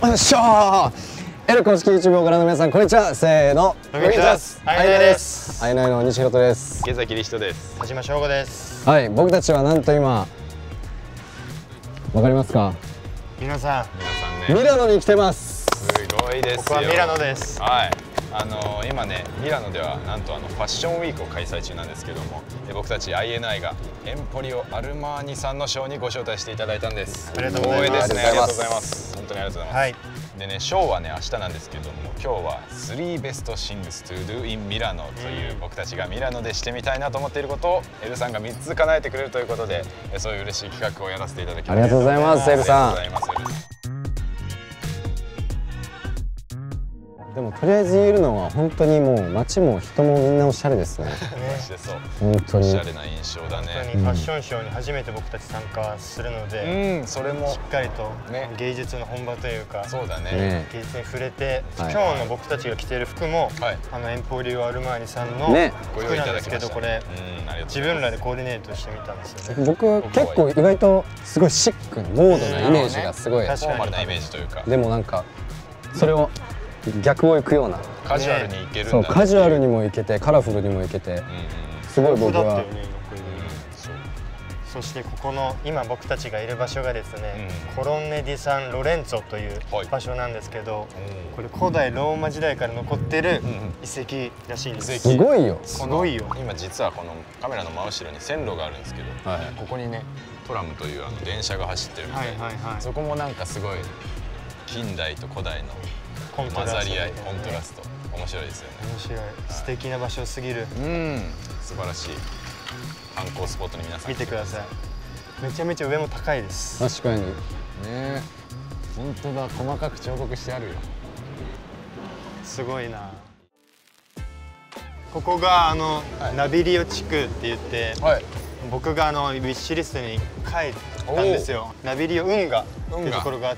よっしゃー。L公式 YouTube をご覧の皆さん、こんにちは。せーの、 こんにちは。あいないです。 あいないの西本です。 池崎理人です。 田島翔吾です。 はい、僕たちはなんと今、わかりますか？ 皆さね、 ミラノに来てます。 すごいですよ。 僕はミラノです。 はい。今ね、ミラノではなんとファッションウィークを開催中なんですけども、僕たち INI がエンポリオ・アルマーニさんのショーにご招待していただいたんです。 ありがとうございます。 光栄ですね。ありがとうございます。本当にありがとうございます。 はい。 でね、ショーはね明日なんですけども、今日は3 Best Things to Do in Milano という僕たちがミラノでしてみたいなと思っていることをエルさんが3つ叶えてくれるということで、そういう嬉しい企画をやらせていただきます。 ありがとうございます、エルさん。 ありがとうございます。 でもとりあえず言えるのは本当にもう街も人もみんなおしゃれですね。本当におしゃれな印象だね。 本当にファッションショーに初めて僕たち参加するので、 それもしっかりと芸術の本場というか、 そうだね。 芸術に触れて、今日の僕たちが着ている服もエンポリオ・アルマーニさんの服なんですけど、これ自分らでコーディネートしてみたんですよね。 僕結構意外とすごいシックなモードなイメージがすごい、 フォーマルなイメージというか、 でもなんかそれを逆を行くようなカジュアルにいけるんだ。 そう、カジュアルにもいけてカラフルにもいけて、すごい僕は。 そしてここの今僕たちがいる場所がですね、コロンネ・ディ・サン・ロレンツォという場所なんですけど、これ古代ローマ時代から残ってる遺跡らしいんです。 すごいよ。 すごいよ。 今実はこのカメラの真後ろに線路があるんですけど、ここにねトラムという電車が走ってるみたいで、そこもなんかすごい近代と古代の混ざり合い、コントラスト、面白いですよね。 面白い、素敵な場所すぎる。 素晴らしい観光スポットに皆さん見てください。めちゃめちゃ上も高いです。 確かにね。本当だ、細かく彫刻してあるよ。 すごいな。ここがナビリオ地区って言って、僕がウィッシュリストに書いたんですよ。ナビリオ運河っていうところがあって、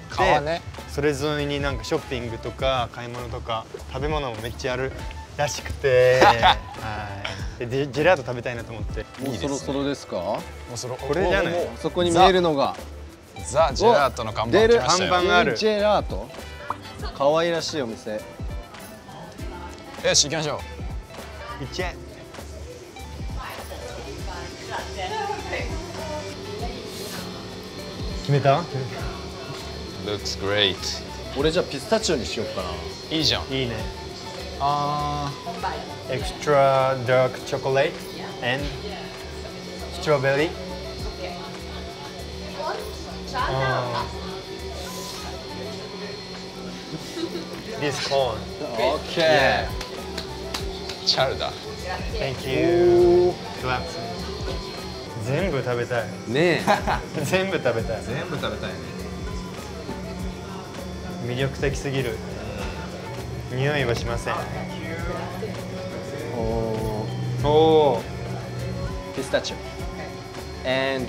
それ沿いになんかショッピングとか買い物とか食べ物もめっちゃあるらしくて、でジェラート食べたいなと思って。 もうそろそろですか？ これじゃない？ そこに見えるのがザ・ジェラートの看板来ましたよ。 看板がある。 ジェラート？可愛らしいお店。 よし行きましょう。 行っちゃえ。決めた？ Looks great。 俺じゃあピスタチオにしようかな。 いいじゃん。 いいね。Extra dark chocolate and strawberry. This corn. Okay. チャルダ。 Thank you. Claps. 全部食べたい。 ねえ。全部食べたい。 全部食べたいね。 魅力的すぎる。匂いはしません。おお。 ピスタチオ。And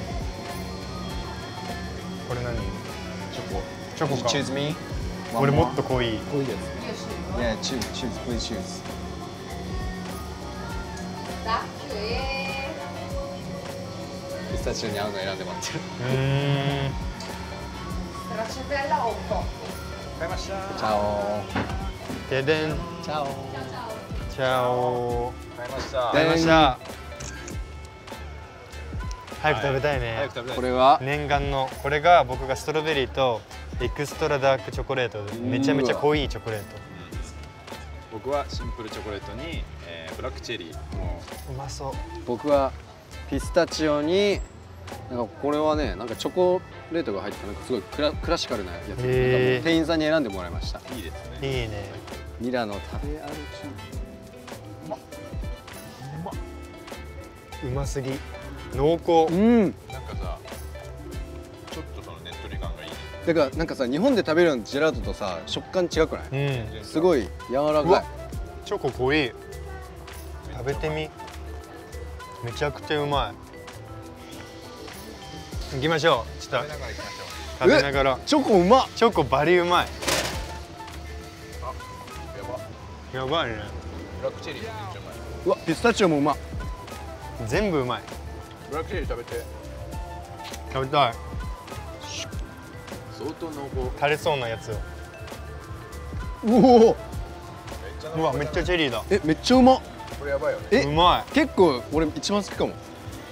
これ何？チョコ。チョコか。 Choose me. 俺もっと濃い。 濃いです。Yeah, choose, please choose. ピスタチオに合うの選んでもらってる。 Stracciatella 8。 買いました。 チャオ。 ででん。 チャオ。 チャオ。 買いました。 買いました。早く食べたいね。 これは念願の、これが僕がストロベリーとエクストラダークチョコレートでめちゃめちゃ濃いチョコレート。 僕はシンプルチョコレートに、ブラックチェリー。 うまそう。 僕はピスタチオになんかこれはね、なんかチョコレートが入ったなんかすごいクラシカルなやつ。店員さんに選んでもらいました。 いいですね。 いいね。 ミラノ食べ歩き。 うますぎ。濃厚。 なんかさ、ちょっとそのねっとり感がいいね。 だからなんかさ、日本で食べるジェラートとさ食感違くない？すごい柔らかい。 チョコ濃い。食べてみ。めちゃくちゃうまい。行きましょう。ちょっと食べながら。 チョコうまっ。 チョコバリうまい。やばいね。 ブラックチェリーめっちゃうまい。 うわ、ピスタチオもうまっ。 全部うまい。 ブラックチェリー食べて。 食べたい。 相当濃厚。 垂れそうなやつを。 おお、 うわめっちゃチェリーだ。 めっちゃうまっ。 これやばいよ。 うま結構俺一番好きかも。 い。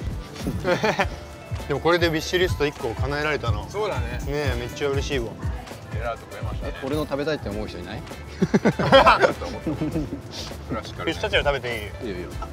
でもこれでウィッシュリスト1個叶えられたな。 そうだね。 ねえめっちゃ嬉しいわ。 ジェラート食えましたね。 俺の食べたいって思う人いない？ クラシカルね。 ピスタチオ食べていい？ いいよいいよ。はい。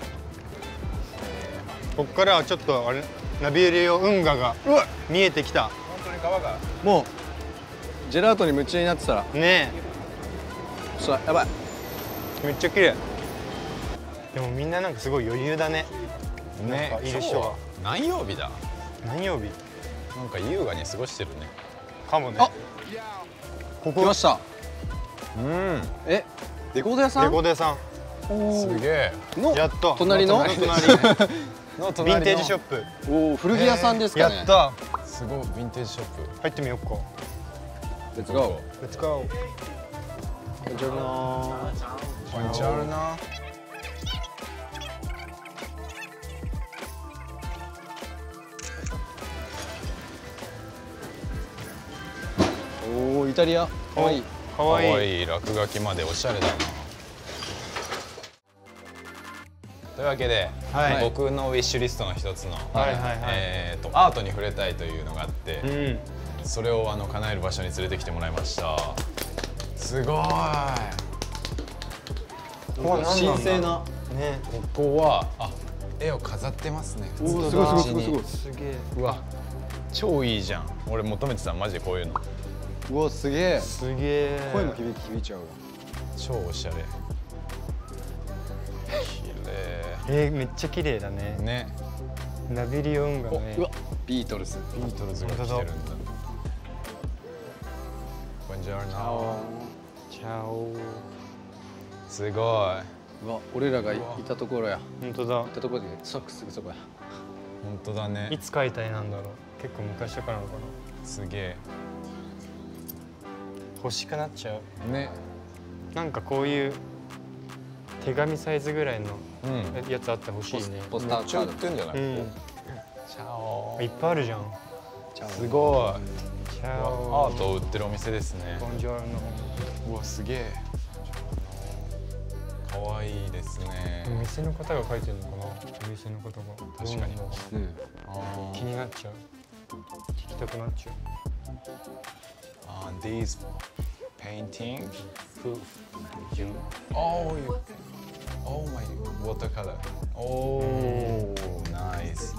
こっからはちょっとあれナビリオ運河が見えてきた。 本当に川が。 もうジェラートに夢中になってたら、 ねそうやばい。 えめっちゃ綺麗。でもみんななんかすごい余裕だね。 ね、 なんかいる人が。 何曜日だ。 何曜日？ なんか優雅に過ごしてるね。 かもね。 あ、 ここ来ました。 うん。 レコード屋さん？ レコード屋さすげえ。 のやっと隣の隣のヴィンテージショップ。 おお、古着屋さんですかね。 やった。 すごいヴィンテージショップ。 入ってみようか。 レッツゴレッツゴー。 ー。こんにちは。 こんにちはな。 おお、イタリア。かわいい。 かわいい。 可愛い落書きまでおしゃれだな。というわけで、 はい僕のウィッシュリストの一つの、 はいはいはい。 アートに触れたいというのがあって、 うん。 それを叶える場所に連れてきてもらいました。すごい。 ここは何なんだ。 神聖な。 ね。 ここは絵を飾ってますね。 おお、すごいすごいすごいすごい。 すげえ。 うわ、超いいじゃん。俺求めてたマジでこういうの。 うわ、すげえ。 すげえ。 声も響いちゃうわ。 超おしゃれ。綺めっちゃ綺麗だね。 麗。ね。 ナビリオ運河ね。 うわ、ビートルズ。 ビートルズが来てるんだ。こんにちはな。 チャオ。 すごい。 うわ、俺らがいたところや。 本当だい。たところで、すぐそこや。 本当だね。 いつ描いた絵なんだろう。結構昔とかなのかな。 すげえ。 欲しくなっちゃう。 ね。 なんかこういう手紙サイズぐらいのうん。 やつあってほしいね。 ポスターめっちゃ売ってんじゃない？ うん。 チャオ。 いっぱいあるじゃん。 すごい。 チャアオ。 ートを売ってるお店ですね。 ボンジョルノ。 うわ、すげえ。可愛いですね。 お店の方が描いてるのかな。お店の方が。 確かにどうなんだろうあ気になっちゃう。聞きたくなっちゃう。 these painting. You. Oh, you. Oh my watercolor. Oh, nice.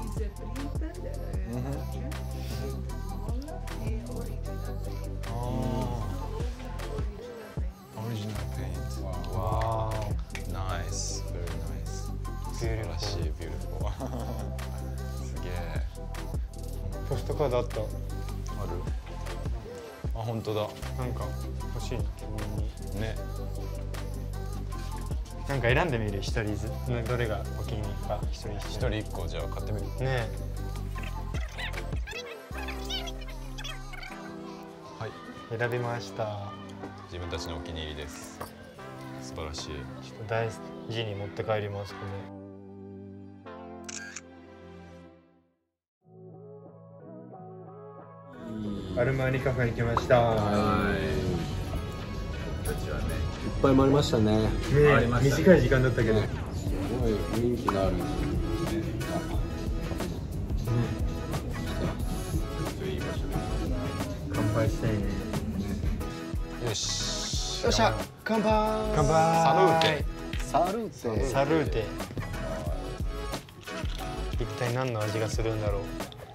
Original paint. Wow. Nice. Very nice. 素晴らしい。Beautiful. すげえ。 ポストカードあった。 ある？あ、本当だ。 なんか欲しいね。君に。 ね。 なんか選んでみる一人ずつ。どれがお気に入りか一人一人一個じゃあ買ってみる。 ねはい。 え。選びました。 自分たちのお気に入りです。素晴らしい。 ちょっと大事に持って帰りますこれ。アルマーニカフェに来ました。 いっぱい回りましたね。 ねえ、短い時間だったけど。 すごい雰囲気のある。 乾杯したいね。 よし。 よっしゃ、乾杯。 乾杯。 サルーテ。 サルーテ。一体何の味がするんだろう。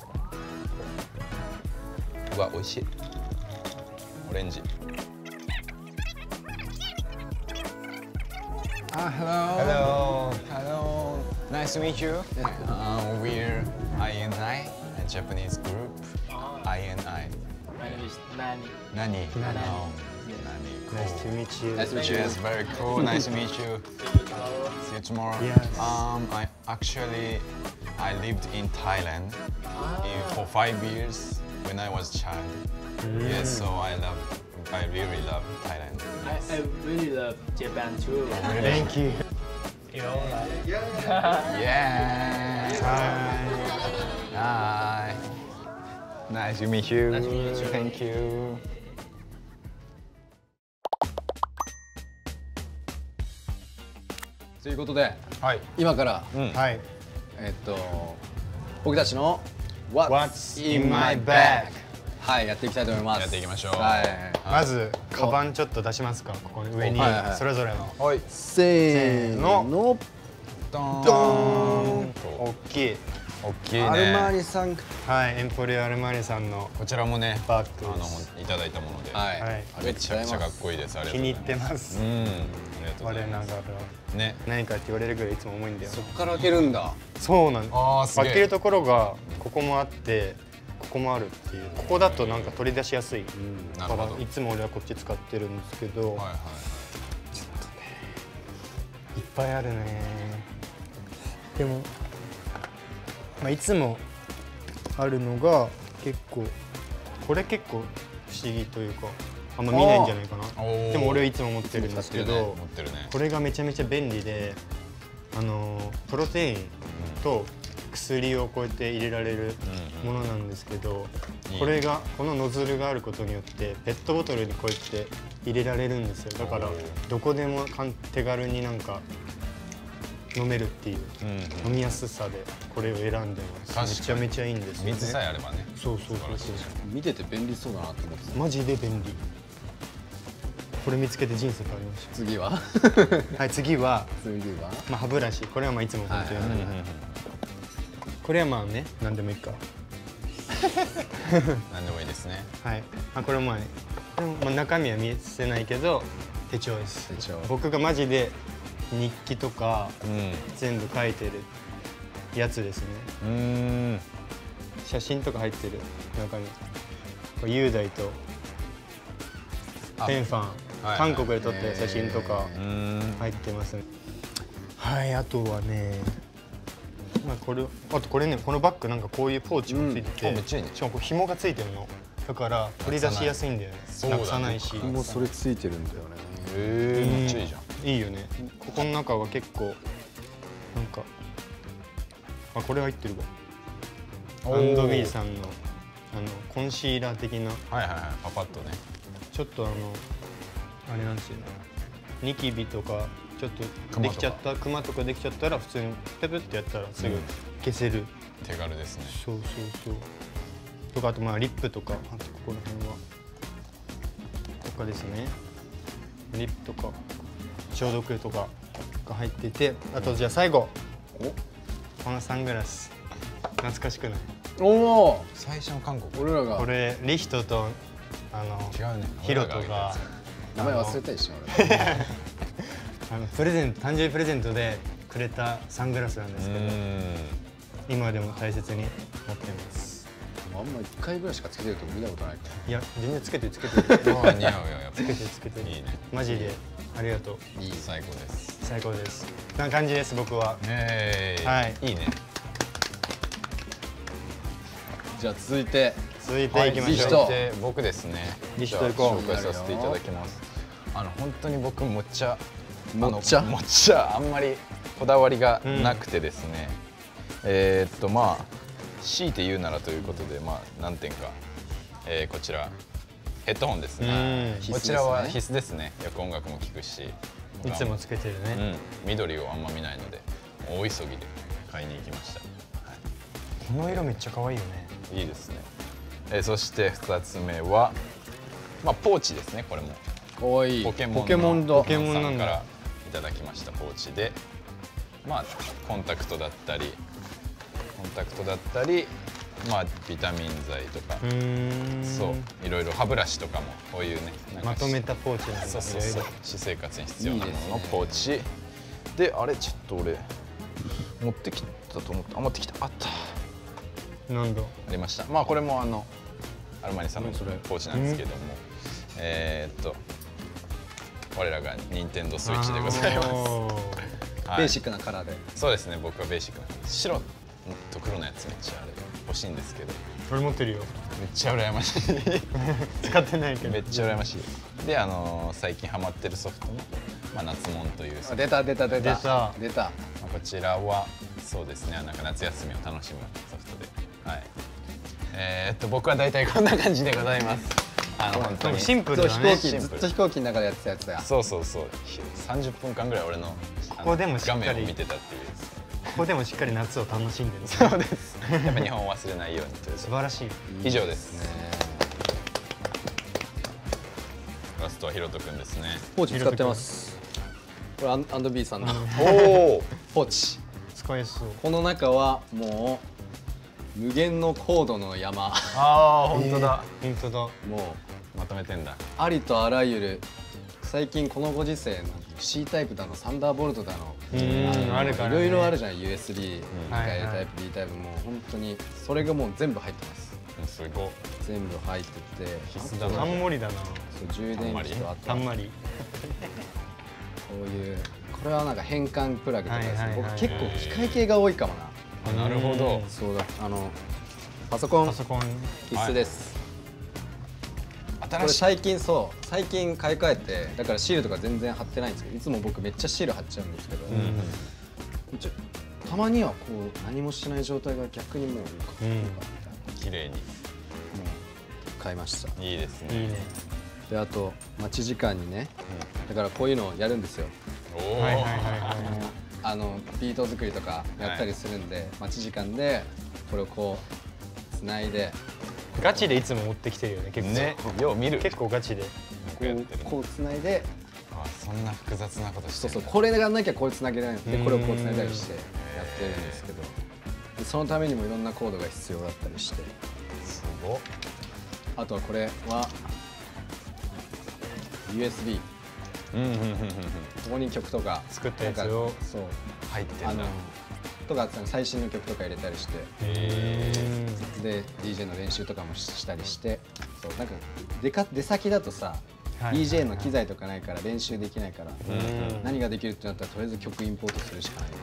うわ、美味しい。オレンジ。Hello. Hello. Nice to meet you. We're INI, a Japanese group. INI. My name is Nani. Nani. Nani. Oh, Nani. Cool. Nice to meet you. Nice to meet you. Yes, very cool. Nice to meet you. See you tomorrow. Yes. I lived in Thailand for 5 years when I was a child. Yes, so I really love Thailand. I really love Japan too. Thank you. You know, like, Yeah. Hi. Nice to meet you. Nice to meet you. Thank you. ということで、 はい、 今から、 はい。 僕たちの What's in my bag？ はい、やっていきたいと思います。 やっていきましょう。 はい。 まずカバンちょっと出しますか。ここに上にそれぞれの。 はい。 せーの。 ドーン。 ドーン。大きい。 大きいね。 アルマーニさん。 はい、エンポリオアルマーニさんのこちらもね、 バッグです。 いただいたもので、 はい。 めちゃくちゃかっこいいです。ありがとうございます。 気に入ってます。 うん。ありがとうございます。 我ながら。ね。何かって言われるぐらいいつも重いんだよ。 そこから開けるんだ。 そうなんです。 ああ、すげえ。 開けるところがここもあって、ここもあるっていう。ここだとなんか取り出しやすい。 なるほど。 いつも俺はこっち使ってるんですけど。 はいはい。 ちょっとね。いっぱいあるね。でも、まあいつもあるのが結構これ結構不思議というかあんま見ないんじゃないかな。でも俺はいつも持ってるんですけど、これがめちゃめちゃ便利で、プロテインと薬をこうやって入れられるものなんですけど、これがこのノズルがあることによってペットボトルにこうやって入れられるんですよ。だからどこでも手軽になんか飲めるっていう、飲みやすさでこれを選んでます。めちゃめちゃいいんですよね。 水さえあればね。 そうそうそう。 見てて便利そうだなと思ってた。 マジで便利。これ見つけて人生変わりました。 次ははい、次はまあ歯ブラシ。これはまあいつも本当にこれはまあね、何でもいいか。 何でもいいですね。 はい。これもね、中身は見せないけど手帳です。僕がマジで日記とか全部書いてるやつですね。写真とか入ってる中に雄大とペンファン、韓国で撮った写真とか入ってますね。はい、あとはね、あとこれね、このバッグなんかこういうポーチもついてて、しかも紐がついてるのだから取り出しやすいんだよね。なくさないし。 もうそれついてるんだよね。 めっちゃいいじゃん。 いいよね。ここの中は結構なんかこれ入ってるわ。アンドビーさんのコンシーラー的な。 はいはいはい。パパッとね。 ちょっとあれなんですよね。ニキビとかちょっとできちゃったクマとかできちゃったら普通にペペってやったらすぐ消せる。 手軽ですね。 そうそうそう。とかあとまあリップとか、あとここら辺はとかですね。リップとか消毒とかが入っていて、あとじゃあ最後、このサングラス懐かしくない？ おお、 最初の韓国。 俺らがこれリヒトと違うね。 ヒロトが名前忘れたでしょ。 プレゼント、誕生日プレゼントでくれたサングラスなんですけど、今でも大切に持ってます。 あんま1回ぐらいしかつけてるとこ見たことないから。 いや、全然つけてる。 似合うよ、やっぱ。 つけてる。 いいね。 マジでありがとう。 いい、最高です。 最高です。こんな感じです、僕は。 はい。いいね。 じゃあ続いていきましょう。 僕ですね。 リヒト行こう。 紹介させていただきます。本当に僕抹茶あんまりこだわりがなくてですね。まあ強いて言うならということで、まあ何点かこちらヘッドホンですね。こちらは必須ですね。よく音楽も聴くし、 いつもつけてるね。 緑をあんま見ないので大急ぎで買いに行きました。 この色めっちゃ可愛いよね。 いいですね。そして2つ目はまあポーチですね。これもかわいいポケモンさんからいただきましたポーチで、まあコンタクトだったりまあビタミン剤とか、そういろいろ歯ブラシとかもこういうねまとめたポーチなんですね。 そう私生活に必要なもののポーチで、あれちょっと俺持ってきたと思って持ってきた、あったなんだありました。まあこれもアルマニさんのポーチなんですけども、我らが任天堂スイッチでございます。 ベーシックなカラーで。 そうですね、僕はベーシックな白と黒のやつめっちゃあれ欲しいんですけど。 俺持ってるよ。 めっちゃ羨ましい。 使ってないけど。 めっちゃ羨ましい。で最近ハマってるソフトの夏モンというソフト。 出た。 こちらはそうですね、なんか夏休みを楽しむソフトで、はい。僕は大体こんな感じでございます。 本当にシンプルだ飛ね。 行機ずっと飛行機の中でやってたやつだよ。 そうそうそう30分間ぐらい俺のここでもしっかり画面を見てたっていうここでもしっかり夏を楽しんでる。 そうですやっぱ日本を忘れないようにという素晴らしい。 以上ですラストはひろとくんですねポーチ使ってます。これアンドビーさんのおおポーチ。 使えそう。 この中はもう無限のコードの山。 ああ本当だ本当だ。 もまとめてんだうありとあらゆる最近このご時世の C タイプだのサンダーボルトだのあるからね。 いろいろあるじゃん USB はいはい A タイプ B タイプもう本当にそれがもう全部入ってます。 すごい全部入ってて必須だなたんもりだな。 そう充電器とあとこたんまり。 ういうこれはなんか変換プラグとかですね。 はいはいはい僕結構機械系が多いかもな。 なるほどそうだパソコンパソコン。 必須です。これ新しい最近買い替えてだからシールとか全然貼ってないんですけどいつも僕めっちゃシール貼っちゃうんですけど、たまにはこう何もしない状態が逆にもういいかも綺麗に買いました。 いいですねいいね。 であと待ち時間にねだからこういうのをやるんですよ。 おおはいはいはいはい。 ビート作りとかやったりするんで、待ち時間でこれをこうつないでガチでいつも持ってきてるよね。結構。 ねよう見る結構ガチで。 こうつないであそんな複雑なことしてるそうそうこれがなきゃこれつなげられないのでこれをこうつないだりしてやってるんですけどでそのためにもいろんなコードが必要だったりしてすごっあとはこれは USB ここに曲とか作ったやつをなんかそう入ってんだとか最新の曲とか入れたりしてで DJ の練習とかもしたりしてそうなんか出先だとさ、 はい DJ の機材とかないから練習できないから何ができるってなったらとりあえず曲インポートするしかないな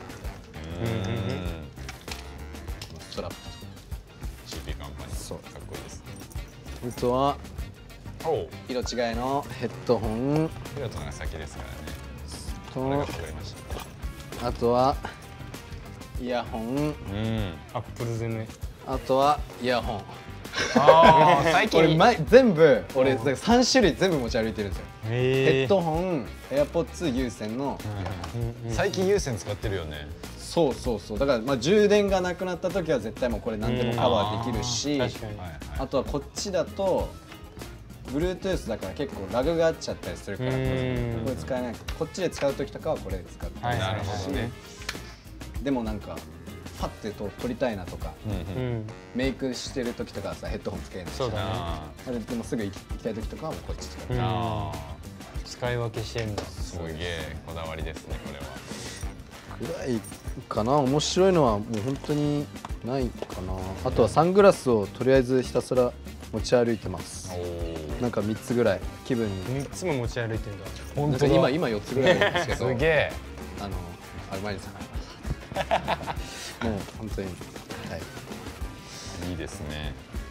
ストラップとか CP カンパニーそうかっこいいですねあとはおお色違いのヘッドホンヒロトのが先ですからねとこれがかかりましたあとはイヤホンアップル攻め。 あとはイヤホンああ最近全部俺3種類全部持ち歩いてるんですよヘッヘドホン AirPods 有線の最近有線使ってるよねそうだからまあ充電がなくなった時は絶対もうこれ何でもカバーできるし確かに。 あとはこっちだと Bluetooth だから結構ラグがあっちゃったりするからこれ使えないこっちで使う時とかはこれ使ってはいなるほどねでもなんかパッて撮りたいなとかメイクしてる時とかはさヘッドホンつけないしそうだね。 あでもすぐ行きたい時とかはもうこっち使ってうんあ使い分けしてんだ。 すげえこだわりですねこれはぐらいかな面白いのはもう本当にないかなあとはサングラスをとりあえずひたすら持ち歩いてますなんか3つぐらい気分に 3つも持ち歩いてんだ。 本なんか今4つぐらいあるんですけどすげえアルマイリさんもう本当にはいいいですね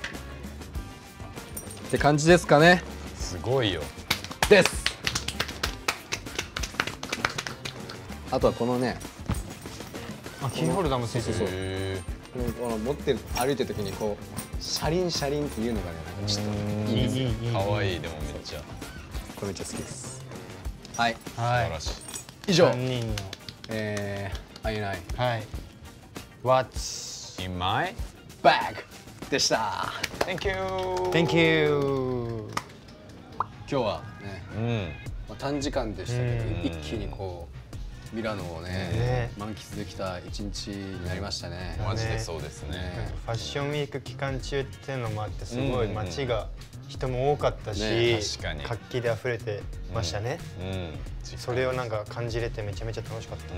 って感じですかねすごいよですあとはこのねあ、キーホルダーもついてる。 へこの持ってる歩いてる時にこうシャリンっていうのがねなんかちょっといいですよえかわいいでもめっちゃこれめっちゃ好きですはい素晴らしい以上 3人の。 INI はい。What's In my bag でした Thank you Thank you。 今日はね、まあ、短時間でしたけど一気にこうミラノをね満喫できた一日になりましたねマジでそうですねファッションウィーク期間中っていうのもあってすごい街が人も多かったし、 ね確かに活気で溢れてましたね、それをなんか感じれてめちゃめちゃ楽しかった、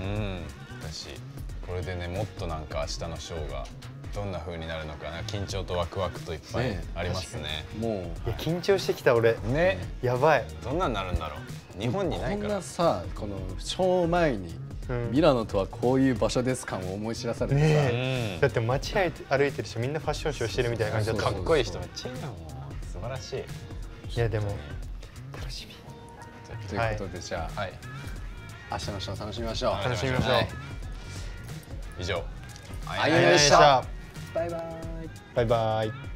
だしこれでねもっとなんか明日のショーがどんな風になるのかな緊張とワクワクといっぱいありますねもういや緊張してきた俺ねやばいどんなんなるんだろう日本にないこんからなさこのショー前に、ミラノとはこういう場所です感を思い知らされてさ、 だって街歩いてる人みんなファッションショーしてるみたいな感じだったかっこいい人めっちゃいるよもう素晴らしいいやでも楽しみということで、じゃあ、明日のショー楽しみましょう楽しみましょう、 以上あゆみでしたバイバイバイバイ